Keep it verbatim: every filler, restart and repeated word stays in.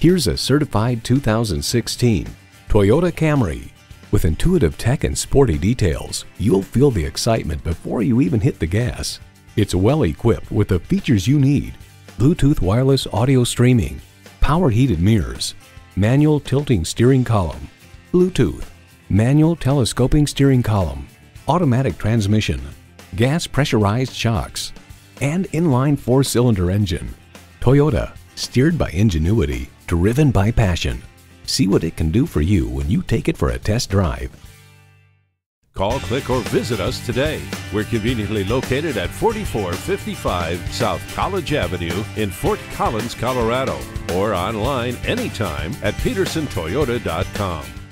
Here's a certified two thousand sixteen Toyota Camry. With intuitive tech and sporty details, you'll feel the excitement before you even hit the gas. It's well equipped with the features you need: Bluetooth wireless audio streaming, power heated mirrors, manual tilting steering column, Bluetooth, manual telescoping steering column, automatic transmission, gas pressurized shocks, and inline four-cylinder engine. Toyota, steered by ingenuity, driven by passion. See what it can do for you when you take it for a test drive. Call, click, or visit us today. We're conveniently located at forty-four fifty-five South College Avenue in Fort Collins, Colorado, or online anytime at Pedersen Toyota dot com.